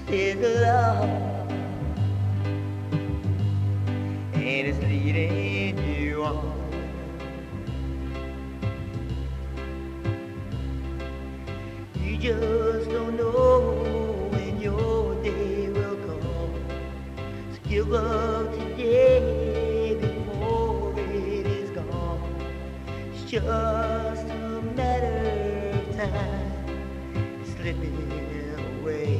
There's a law, and it's leading you on. You just don't know when your day will come. So give up today before it is gone. It's just a matter of time, slipping away.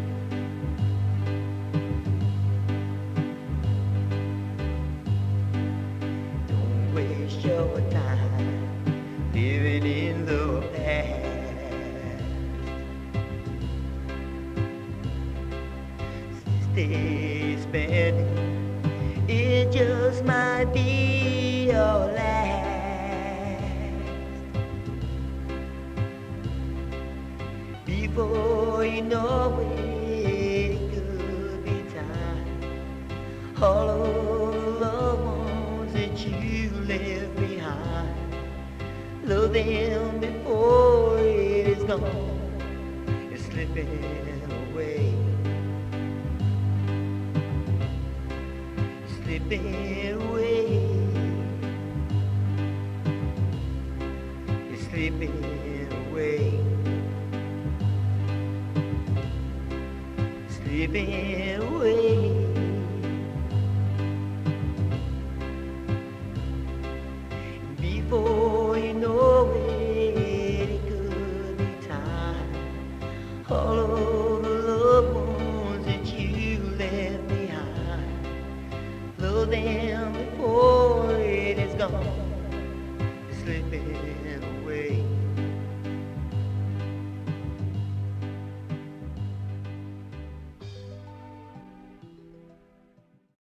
Don't waste your time living in the past. Stay spending, it just might be your last. Before you know it, it could be time. All of the loved ones that you left behind, love them before it is gone. It's slipping away, slipping away, it's slipping away, slipping away.